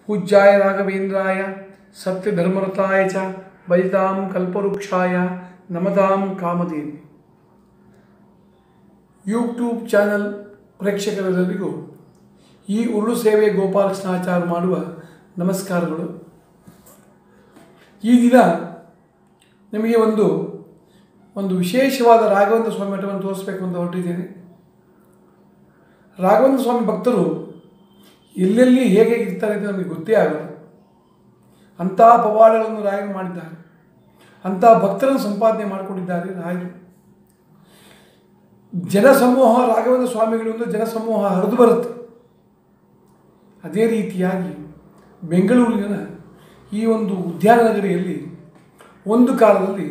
पूज्याय राघवेन्द्राय सत्यधर्मरताय च भजतां कल्पवृक्षाय नमतां कामधेनु ಯೂಟ್ಯೂಬ್ ಚಾನಲ್ ಪ್ರೇಕ್ಷಕರೆಲ್ಲರಿಗೂ ಈ ಉರುಳು ಸೇವೆ ಗೋಪಾಲಕೃಷ್ಣಾಚಾರ್ಯ ಮಾಡುವ ನಮಸ್ಕಾರಗಳು. ಈ ದಿನ ನಿಮಗೆ ಒಂದು ವಿಶೇಷವಾದ ರಾಘವೇಂದ್ರ ಸ್ವಾಮಿ ಮಠವನ್ನು ತೋರಿಸಬೇಕು ಅಂತ ಹೊರಟಿದ್ದೇನೆ. ರಾಘವೇಂದ್ರ ಸ್ವಾಮಿ ಭಕ್ತರು ಎಲ್ಲೆಲ್ಲಿ ಹೇಗೆ ಇರ್ತಾರೆ ಅಂತ ನಮಗೆ ಗೊತ್ತೇ ಆಗಲ್ಲ. ಅಂಥ ಪವಾಡಗಳನ್ನು ರಾಯರು ಮಾಡಿದ್ದಾರೆ, ಅಂಥ ಭಕ್ತರನ್ನು ಸಂಪಾದನೆ ಮಾಡಿಕೊಂಡಿದ್ದಾರೆ ರಾಯರು. ಜನಸಮೂಹ ರಾಘವೇಂದ್ರ ಸ್ವಾಮಿಗಳಿಂದ ಜನಸಮೂಹ ಹರಿದು ಬರುತ್ತೆ. ಅದೇ ರೀತಿಯಾಗಿ ಬೆಂಗಳೂರಿನ ಈ ಒಂದು ಉದ್ಯಾನ ನಗರಿಯಲ್ಲಿ ಒಂದು ಕಾಲದಲ್ಲಿ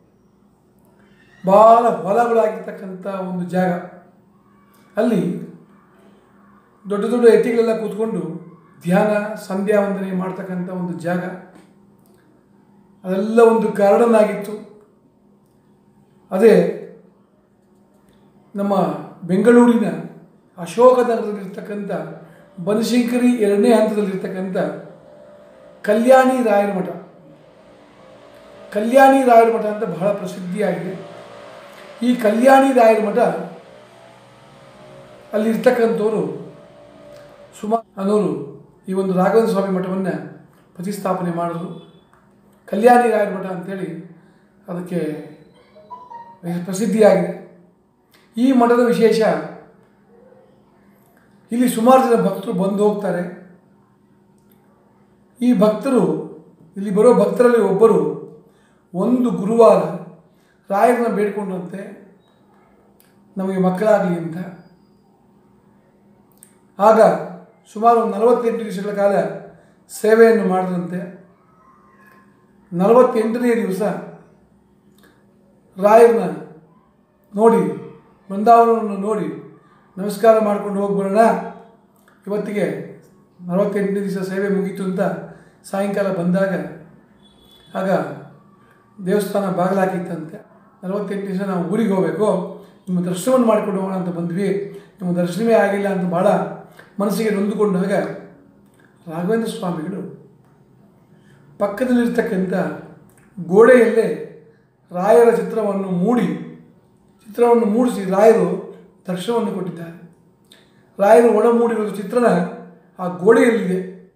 ಭಾಳ ಹೊಲಗಳಾಗಿರ್ತಕ್ಕಂಥ ಒಂದು ಜಾಗ, ಅಲ್ಲಿ ದೊಡ್ಡ ದೊಡ್ಡ ಎತ್ತಿಗಳೆಲ್ಲ ಕೂತ್ಕೊಂಡು ಧ್ಯಾನ ಸಂಧ್ಯಾ ವಂದನೆ ಮಾಡ್ತಕ್ಕಂಥ ಒಂದು ಜಾಗ, ಅದೆಲ್ಲ ಒಂದು ಗಾರ್ಡನ್ ಆಗಿತ್ತು. ಅದೇ ನಮ್ಮ ಬೆಂಗಳೂರಿನ ಅಶೋಕನಗರದಲ್ಲಿರ್ತಕ್ಕಂಥ ಬನಶಂಕರಿ 2ನೇ ಹಂತದಲ್ಲಿರ್ತಕ್ಕಂಥ ಕಲ್ಯಾಣಿ ರಾಯರ ಮಠ. ಕಲ್ಯಾಣಿ ರಾಯರ ಮಠ ಅಂತ ಬಹಳ ಪ್ರಸಿದ್ಧಿಯಾಗಿದೆ. ಈ ಕಲ್ಯಾಣಿ ರಾಯರ ಮಠ ಅಲ್ಲಿರ್ತಕ್ಕಂಥವರು ಸುಮಾರು ಅನ್ನೋರು ಈ ಒಂದು ರಾಘವೇಂದ್ರ ಸ್ವಾಮಿ ಮಠವನ್ನು ಪ್ರತಿಷ್ಠಾಪನೆ ಮಾಡಿದ್ರು. ಕಲ್ಯಾಣಿ ರಾಯರ ಮಠ ಅಂಥೇಳಿ ಅದಕ್ಕೆ ಪ್ರಸಿದ್ಧಿಯಾಗಿದೆ. ಈ ಮಠದ ವಿಶೇಷ, ಇಲ್ಲಿ ಸುಮಾರು ಜನ ಭಕ್ತರು ಬಂದು ಹೋಗ್ತಾರೆ. ಈ ಭಕ್ತರು, ಇಲ್ಲಿ ಬರೋ ಭಕ್ತರಲ್ಲಿ ಒಬ್ಬರು ಒಂದು ಗುರುವಾರ ರಾಯರನ್ನ ಬೇಡಿಕೊಂಡಂತೆ ನಮಗೆ ಮಕ್ಕಳಾಗಲಿ ಅಂತ. ಆಗ ಸುಮಾರು 48 ದಿವಸಗಳ ಕಾಲ ಸೇವೆಯನ್ನು ಮಾಡಿದಂತೆ. 48ನೇ ದಿವಸ ರಾಯರನ್ನ ನೋಡಿ, ಬೃಂದಾವನವನ್ನು ನೋಡಿ ನಮಸ್ಕಾರ ಮಾಡ್ಕೊಂಡು ಹೋಗ್ಬರೋಣ, ಇವತ್ತಿಗೆ 48ನೇ ದಿವಸ ಸೇವೆ ಮುಗೀತು ಅಂತ ಸಾಯಂಕಾಲ ಬಂದಾಗ ಆಗ ದೇವಸ್ಥಾನ ಬಾಗಿಲಾಕಿತ್ತಂತೆ. 48 ದಿವಸ ನಾವು ಊರಿಗೆ ಹೋಗಬೇಕು, ನಿಮ್ಮ ದರ್ಶನವನ್ನು ಮಾಡ್ಕೊಂಡು ಹೋಗೋಣ ಅಂತ ಬಂದ್ವಿ, ನಿಮ್ಮ ದರ್ಶನವೇ ಆಗಿಲ್ಲ ಅಂತ ಭಾಳ ಮನಸ್ಸಿಗೆ ನೊಂದುಕೊಂಡಾಗ ರಾಘವೇಂದ್ರ ಸ್ವಾಮಿಗಳು ಪಕ್ಕದಲ್ಲಿರ್ತಕ್ಕಂಥ ಗೋಡೆಯಲ್ಲೇ ರಾಯರ ಚಿತ್ರವನ್ನು ಮೂಡಿಸಿ ರಾಯರು ದರ್ಶನವನ್ನು ಕೊಟ್ಟಿದ್ದಾರೆ. ರಾಯರು ಒಳ ಮೂಡಿರುವ ಚಿತ್ರಣ ಆ ಗೋಡೆಯಲ್ಲಿದೆ.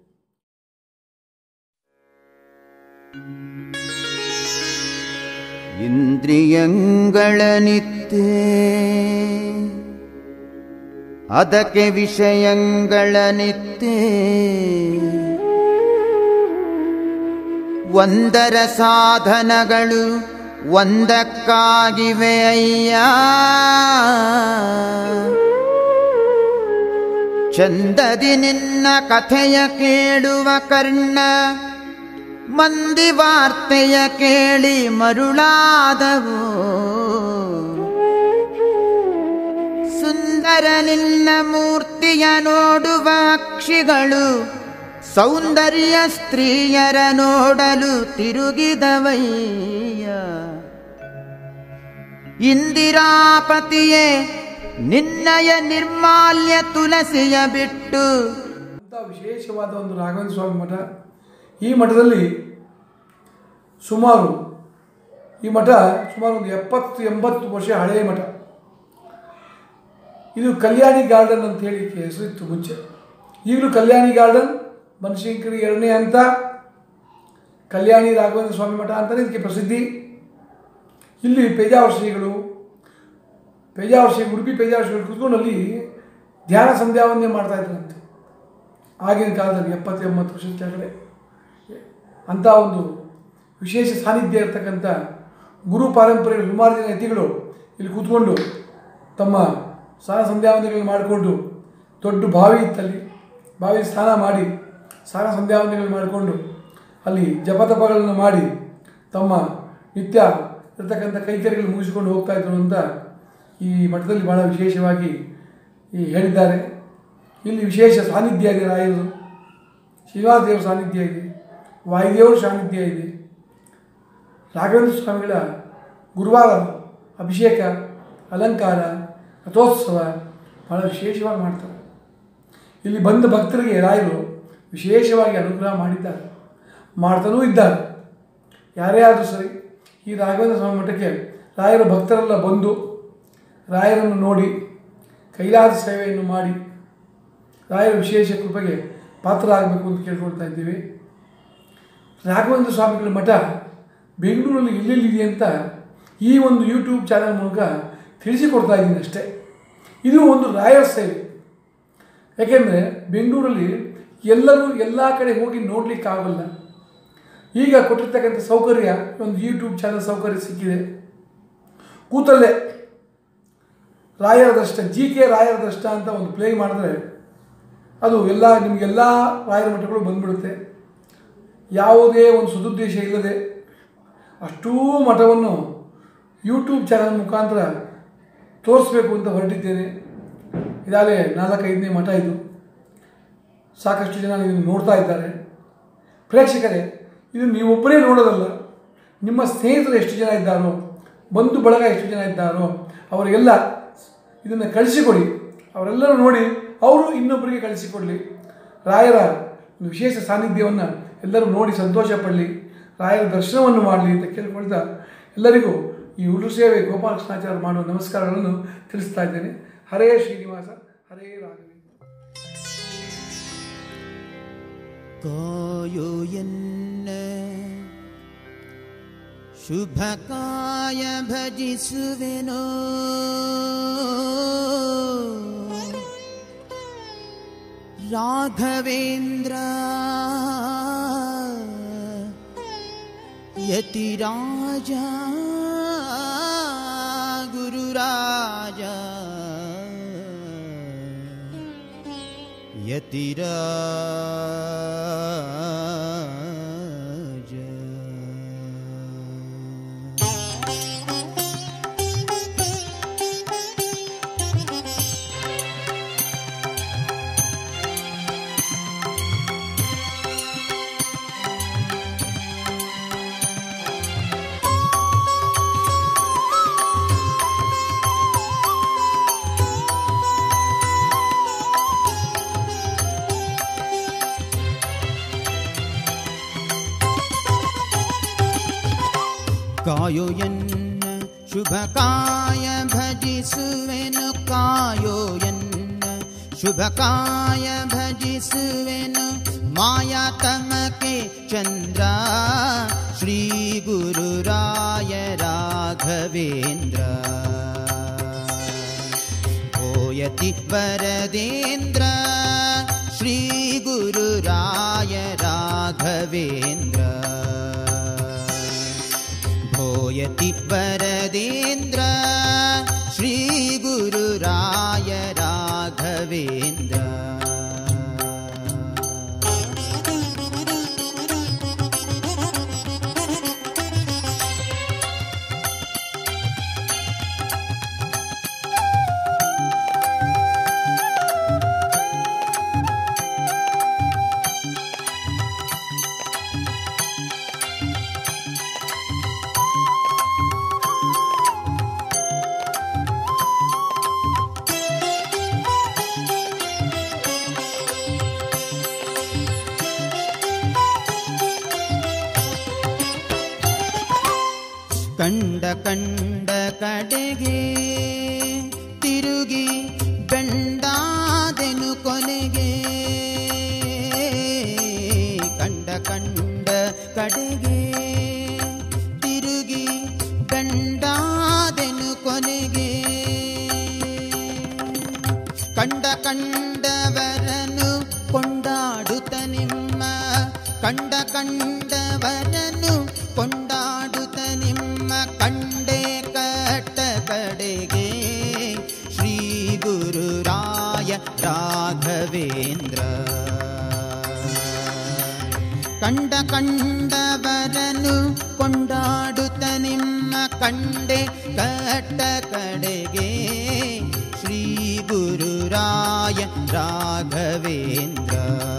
ಇಂದ್ರಿಯಗಳ ನಿತ್ಯ ಅದಕ್ಕೆ ವಿಷಯಗಳ ನಿತ್ಯ ಒಂದರ ಸಾಧನಗಳು ಒಂದಕ್ಕಾಗಿವೆ ಅಯ್ಯ. ಚಂದದಿ ನಿನ್ನ ಕಥೆಯ ಕೇಳುವ ಕರ್ಣ ಮಂದಿ ವಾರ್ತೆಯ ಕೇಳಿ ಮರುಳಾದವು. ಸುಂದರ ನಿನ್ನ ಮೂರ್ತಿಯ ನೋಡುವ ಅಕ್ಷಿಗಳು ಸೌಂದರ್ಯ ಸ್ತ್ರೀಯರ ನೋಡಲು ತಿರುಗಿದವಯ್ಯ. ಇಂದಿರಾಪತಿಯೇ ನಿನ್ನಯ ನಿರ್ಮಾಲ್ಯ ತುಳಸಿಯ ಬಿಟ್ಟು. ಅಂತ ವಿಶೇಷವಾದ ಒಂದು ರಾಘವೇಂದ್ರ ಸ್ವಾಮಿ ಮಠ. ಈ ಮಠದಲ್ಲಿ ಈ ಮಠ ಸುಮಾರು ಒಂದು 70-80 ವರ್ಷ ಹಳೆಯ ಮಠ. ಇದು ಕಲ್ಯಾಣಿ ಗಾರ್ಡನ್ ಅಂತ ಹೇಳಿ ಹೆಸರಿತ್ತು ಮುಂಚೆ. ಈಗಲೂ ಕಲ್ಯಾಣಿ ಗಾರ್ಡನ್, ಬನಶಂಕರಿ 2ನೇ ಹಂತ, ಕಲ್ಯಾಣಿ ರಾಘವೇಂದ್ರ ಸ್ವಾಮಿ ಮಠ ಅಂತಲೇ ಇದಕ್ಕೆ ಪ್ರಸಿದ್ಧಿ. ಇಲ್ಲಿ ಪೇಜಾವರ್ಷಿಗಳು ಉಡುಪಿ ಪೇಜಾವರ್ಷಿಗಳು ಕೂತ್ಕೊಂಡು ಅಲ್ಲಿ ಧ್ಯಾನ ಸಂಧ್ಯಾವಂದನೆ ಮಾಡ್ತಾಯಿದ್ರಂತೆ ಆಗಿನ ಕಾಲದಲ್ಲಿ, 70-80 ವರ್ಷದ ಕೆಳಗಡೆ. ಅಂಥ ಒಂದು ವಿಶೇಷ ಸಾನ್ನಿಧ್ಯ ಇರತಕ್ಕಂಥ ಗುರು ಪಾರಂಪರೆಯ ಸುಮಾರು ಜನ ಯತಿಗಳು ಇಲ್ಲಿ ಕೂತ್ಕೊಂಡು ತಮ್ಮ ಸ್ನಾನ ಸಂಧ್ಯಾವಂದನೆಗಳನ್ನು ಮಾಡಿಕೊಂಡು, ದೊಡ್ಡ ಬಾವಿ ಇತ್ತಲ್ಲಿ, ಬಾವಿ ಸ್ನಾನ ಮಾಡಿ ಸ್ನಾನ ಸಂಧ್ಯಾವಂದನೆಗಳು ಮಾಡಿಕೊಂಡು ಅಲ್ಲಿ ಜಪತಪಗಳನ್ನು ಮಾಡಿ ತಮ್ಮ ನಿತ್ಯ ಇರತಕ್ಕಂಥ ಕೈಕರ್ಯಗಳು ಮುಗಿಸಿಕೊಂಡು ಹೋಗ್ತಾಯಿದ್ರು ಅಂತ ಈ ಮಠದಲ್ಲಿ ಭಾಳ ವಿಶೇಷವಾಗಿ ಹೇಳಿದ್ದಾರೆ. ಇಲ್ಲಿ ವಿಶೇಷ ಸಾನ್ನಿಧ್ಯ ಇದೆ. ರಾಯರು, ಶ್ರೀನಿವಾಸ ದೇವರ ಸಾನ್ನಿಧ್ಯ ಇದೆ, ವಾಯುದೇವರ ಸಾನ್ನಿಧ್ಯ ಇದೆ. ರಾಘವೇಂದ್ರ ಸ್ವಾಮಿಗಳ ಗುರುವಾರ ಅಭಿಷೇಕ, ಅಲಂಕಾರ, ರಥೋತ್ಸವ ಭಾಳ ವಿಶೇಷವಾಗಿ ಮಾಡ್ತಾರೆ. ಇಲ್ಲಿ ಬಂದ ಭಕ್ತರಿಗೆ ರಾಯರು ವಿಶೇಷವಾಗಿ ಅನುಗ್ರಹ ಮಾಡಿದ್ದಾರೆ, ಮಾಡ್ತಾನೂ ಇದ್ದಾರೆ. ಯಾರೇ ಆದರೂ ಸರಿ ಈ ರಾಘವೇಂದ್ರ ಸ್ವಾಮಿ ಮಠಕ್ಕೆ ರಾಯರ ಭಕ್ತರೆಲ್ಲ ಬಂದು ರಾಯರನ್ನು ನೋಡಿ ಕೈಲಾಸ ಸೇವೆಯನ್ನು ಮಾಡಿ ರಾಯರ ವಿಶೇಷ ಕೃಪೆಗೆ ಪಾತ್ರರಾಗಬೇಕು ಅಂತ ಕೇಳ್ಕೊಳ್ತಾ ಇದ್ದೀವಿ. ರಾಘವೇಂದ್ರ ಸ್ವಾಮಿಗಳ ಮಠ ಬೆಂಗಳೂರಲ್ಲಿ ಎಲ್ಲೆಲ್ಲಿದೆ ಅಂತ ಈ ಒಂದು ಯೂಟ್ಯೂಬ್ ಚಾನಲ್ ಮೂಲಕ ತಿಳಿಸಿಕೊಡ್ತಾ ಇದ್ದೀನಿ ಅಷ್ಟೇ. ಇದು ಒಂದು ರಾಯರ ಸೇವೆ. ಯಾಕೆಂದರೆ ಬೆಂಗಳೂರಲ್ಲಿ ಎಲ್ಲರೂ ಎಲ್ಲ ಕಡೆ ಹೋಗಿ ನೋಡಲಿಕ್ಕಾಗಲ್ಲ. ಈಗ ಕೊಟ್ಟಿರ್ತಕ್ಕಂಥ ಸೌಕರ್ಯ, ಒಂದು ಯೂಟ್ಯೂಬ್ ಚಾನಲ್ ಸೌಕರ್ಯ ಸಿಕ್ಕಿದೆ. ಕೂತಲ್ಲೇ ರಾಯರ ದರ್ಶನ, GK ರಾಯರ ದರ್ಶನ ಅಂತ ಒಂದು ಪ್ಲೇ ಮಾಡಿದ್ರೆ ಅದು ನಿಮಗೆಲ್ಲ ರಾಯರ ಮಠಗಳು ಬಂದ್ಬಿಡುತ್ತೆ. ಯಾವುದೇ ಒಂದು ಸದುದ್ದೇಶ ಇಲ್ಲದೆ ಅಷ್ಟೂ ಮಠವನ್ನು ಯೂಟ್ಯೂಬ್ ಚಾನಲ್ ಮುಖಾಂತರ ತೋರಿಸ್ಬೇಕು ಅಂತ ಹೊರಟಿದ್ದೇನೆ. ಇದಾಗಲೇ 4-5ನೇ ಮಠ ಇದು. ಸಾಕಷ್ಟು ಜನ ಇದನ್ನು ನೋಡ್ತಾ ಇದ್ದಾರೆ. ಪ್ರೇಕ್ಷಕರೇ, ಇದು ನೀವೊಬ್ಬರೇ ನೋಡೋದಲ್ಲ, ನಿಮ್ಮ ಸ್ನೇಹಿತರು ಎಷ್ಟು ಜನ ಇದ್ದಾರೋ, ಬಂಧು ಬಳಗ ಎಷ್ಟು ಜನ ಇದ್ದಾರೋ ಅವರಿಗೆಲ್ಲ ಇದನ್ನು ಕಳಿಸಿಕೊಡಿ. ಅವರೆಲ್ಲರೂ ನೋಡಿ ಅವರು ಇನ್ನೊಬ್ಬರಿಗೆ ಕಳಿಸಿಕೊಡಲಿ. ರಾಯರ ವಿಶೇಷ ಸಾನ್ನಿಧ್ಯವನ್ನು ಎಲ್ಲರೂ ನೋಡಿ ಸಂತೋಷ ಪಡಲಿ, ರಾಯರ ದರ್ಶನವನ್ನು ಮಾಡಲಿ ಅಂತ ಕೇಳ್ಕೊಳ್ತಾ ಎಲ್ಲರಿಗೂ ಈ ಉಳು ಸೇವೆ ಗೋಪಾಲಕೃಷ್ಣಾಚಾರ್ಯ ಮಾಡುವ ನಮಸ್ಕಾರಗಳನ್ನು ತಿಳಿಸ್ತಾ ಇದ್ದೇನೆ. ಹರೇ ಶ್ರೀನಿವಾಸ, ಹರೇ ರಾಘವೇಂದ್ರ. ಕಾಯೋ ಎನ್ನ ಶುಭಕಾಯ ಭಜಿಸುವೆನೋ, ರಾಘವೇಂದ್ರ ಯತಿರಾಜ ಗುರುರಾಜ ಯತಿರಾಜ. ಕಾಯೋ ಎನ್ನ ಶುಭಕಾಯ ಭಜಿಸುವೆನು, ಕಾಯೋ ಎನ್ನ ಶುಭಕಾಯ ಭಜಿಸುವೆನು, ಮಾಯಾ ತಮಕೆ ಚಂದ್ರ ಶ್ರೀ ಗುರುರಾಯ ರಾಘವೇಂದ್ರ. ಓಯತಿ ವರದೇಂದ್ರ ಶ್ರೀ ಗುರುರಾಯ ರಾಘವೇಂದ್ರ. ಭೋಯತಿ ವರದೇಂದ್ರ ಶ್ರೀ ಗುರುರಾಯ ರಾಘವೇಂದ್ರ. ಕಂಡ ಕಂಡ ಕಡೆಗೆ ತಿರುಗಿ ಬೆಂಡಾದೆನು ಕೊನೆಗೆ, ಕಂಡ ಕಂಡ ಕಡೆಗೆ ತಿರುಗಿ ಬೆಂಡಾದೆನು ಕೊನೆಗೆ, ಕಂಡ ಕಂಡವರನ್ನು ಕೊಂಡಾಡುತ್ತ ನಿಮ್ಮ, ಕಂಡ ಕಂಡವರನ್ನು ಕೊಂಡಾಡುತ್ತ ನಿಮ್ಮ ಕಂಡೆ ಕಟ್ಟ ಕಡೆಗೆ ಶ್ರೀ ಗುರುರಾಯ ರಾಘವೇಂದ್ರ. ಕಂಡ ಕಂಡವರನ್ನು ಕೊಂಡಾಡುತ್ತ ನಿಮ್ಮ ಕಂಡೆ ಕಟ್ಟ ಕಡೆಗೆ ಶ್ರೀ ಗುರುರಾಯ ರಾಘವೇಂದ್ರ.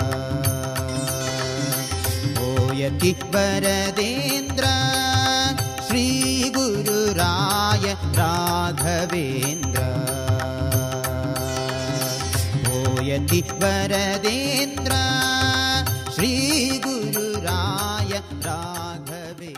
ಓಯತಿ ವರದೇಂದ್ರ ಶ್ರೀ ಗುರುರಾಯ ರಾಘವೇಂದ್ರ. ಓಯತಿ ವರದೇಂದ್ರ ರಾಘವೇಂದ್ರ.